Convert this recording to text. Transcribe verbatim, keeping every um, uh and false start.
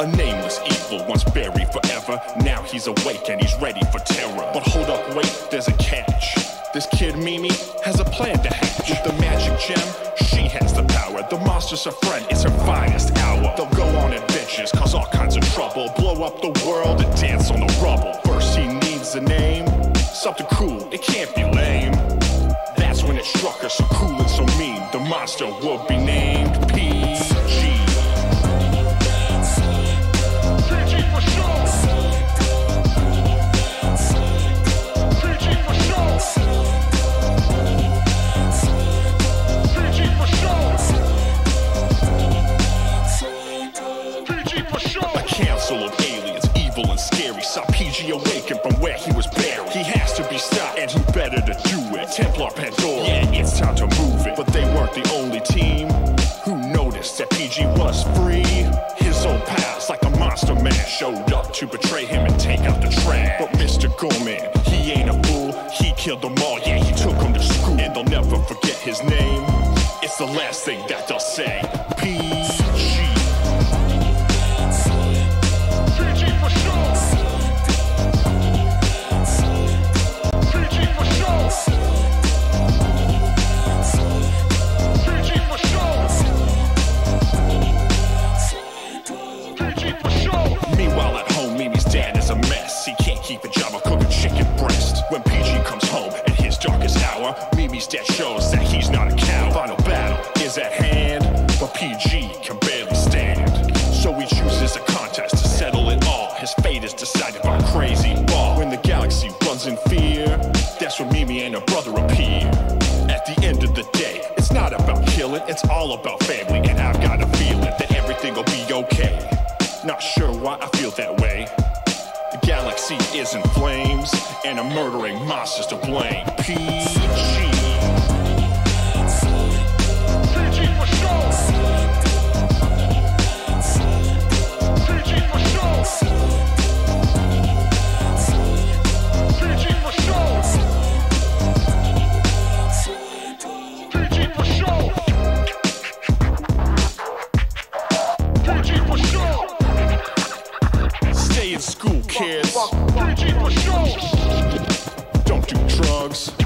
A nameless evil, once buried forever. Now he's awake and he's ready for terror. But hold up, wait, there's a catch. This kid Mimi has a plan to hatch. With the magic gem, she has the power. The monster's her friend, it's her finest hour. They'll go on adventures, cause all kinds of trouble, blow up the world and dance on the rubble. First he needs a name, something cool, it can't be lame. That's when it struck her, so cool and so mean. The monster would be named P G. Council of aliens, evil and scary, saw P G awaken from where he was buried. He has to be stopped, and who better to do it? Templar Pandora, yeah, it's time to move it. But they weren't the only team who noticed that P G was free. His old pals, like the Monster Man, showed up to betray him and take out the trash. But Mister Gorman, he ain't a fool. He killed them all, yeah, he took them to school. And they'll never forget his name. It's the last thing that they'll say. P G. Meanwhile at home, Mimi's dad is a mess. He can't keep a job of cooking chicken breast. When P G comes home at his darkest hour, Mimi's dad shows that he's not a cow. Final battle is at hand, but P G can barely stand. So he chooses a contest to settle it all. His fate is decided by Crazy Ball. When the galaxy runs in fear, that's when Mimi and her brother appear. At the end of the day, it's not about killing, it's all about family. And I've got a feeling that everything will be okay. Not sure why I feel that way. The galaxy is in flames, and a murdering monster's to blame. P G. P G for sure. P G for sure. P G for sure. P G for sure. P G for sure. Stay in school, kids. Don't do drugs.